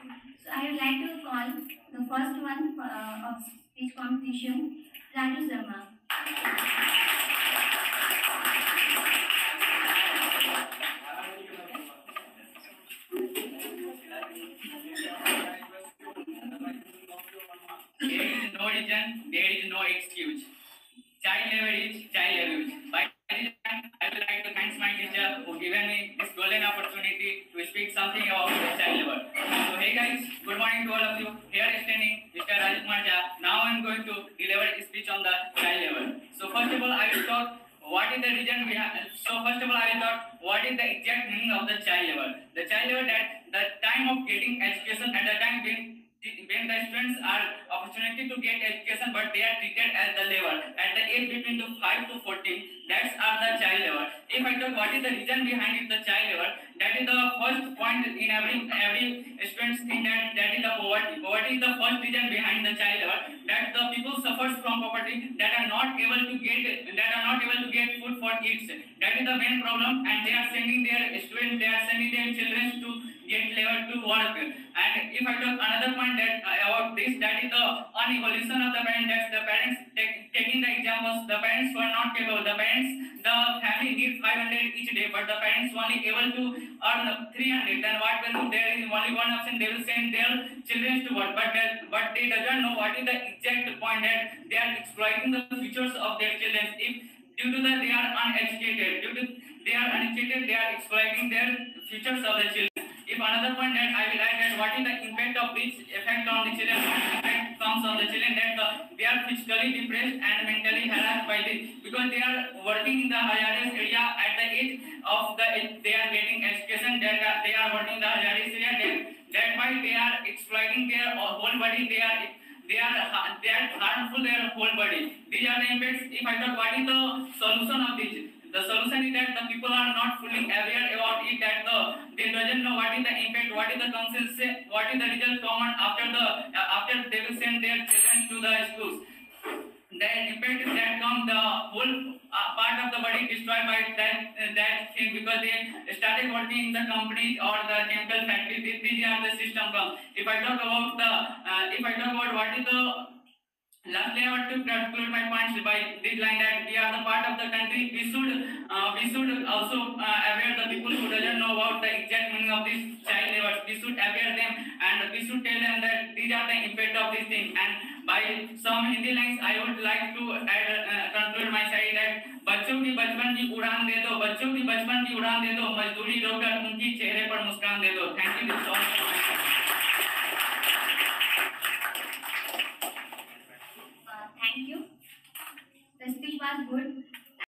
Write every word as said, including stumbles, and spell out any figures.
So I would like to call the first one uh, of speech competition, Raju Sharma. There is no reason, there is no excuse. Child labor is child abuse. By this time, I would like to thank my teacher who given me this golden opportunity to speak something about the child labor. So hey guys, good morning to all of you. Here standing Mister Rajkumar Jha. Now I am going to deliver a speech on the child labor. So first of all, I will talk what is the reason we have. So first of all, I will talk what is the exact meaning of the child labor. The child labor that the time of getting education at the time when when the students are opportunity to get education but they are treated as the labor at the age between to five to fourteen, that's are the child labor. If I talk what is the reason behind it, the child labor, that is the first point in every every students think that that is the poverty. Poverty is the first reason behind the child labor, that the people suffers from poverty, that are not able to get that are not able to get food for kids. That is the main problem, and they are sending their students, they are sending their children to get labor to work. And if I talk another point that uh, about this, that is the unevolution of the parents. That's the parents take, taking the examples. The parents were not capable. The parents, the family needs five hundred each day, but the parents only able to earn three hundred. Then what will do? There is only one option. They will send their children to work, but that, but they doesn't know what is the exact point that they are exploiting the futures of their children. If due to the they are uneducated, due to they are uneducated, they are exploiting their futures of the children. If another point that I will add that what is the impact of this effect on the children, effect comes on the children that the, they are physically depressed and mentally harassed by this, because they are working in the hazardous area at the age of the they are getting education, that they are working in the hazardous area, that, that why they are exploiting their whole body, they are they are they are harmful their whole body. These are the impacts. If I talk what is the solution of this, the solution is that the people are not fully aware about it, that the they doesn't know what is the impact, what is the consequence, what is the result common after the uh, after they will send their children to the schools. The impact is that come the whole uh, part of the body destroyed by that uh, that thing, because they started working in the companies or the chemical factories. These are the system come. If I talk about the uh, if I talk about what is the lastly, I want to conclude my points by this line that we are the part of the country. We should, uh, we should also uh, aware the people who doesn't know about the exact meaning of this child labor. We should aware them and we should tell them that these are the impact of this thing. And by some Hindi lines, I would like to add, uh, conclude my side that बच्चों की बचपन की उड़ान दे दो, बच्चों की बचपन की उड़ान दे दो, मजदूरी रोककर उनकी चेहरे पर मुस्कान दे दो. Thank you so much. Thank you. The speech was good.